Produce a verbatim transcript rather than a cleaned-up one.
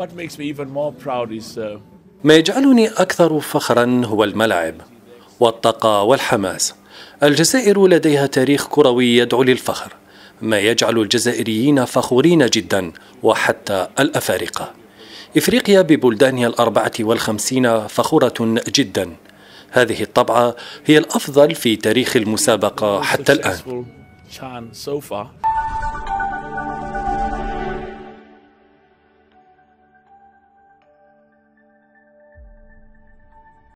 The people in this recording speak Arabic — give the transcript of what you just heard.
ما يجعلني أكثر فخرا هو الملعب والطاقة والحماس. الجزائر لديها تاريخ كروي يدعو للفخر، ما يجعل الجزائريين فخورين جدا وحتى الأفارقة. إفريقيا ببلدانها الأربعة والخمسين فخورة جدا. هذه الطبعة هي الأفضل في تاريخ المسابقة حتى الآن.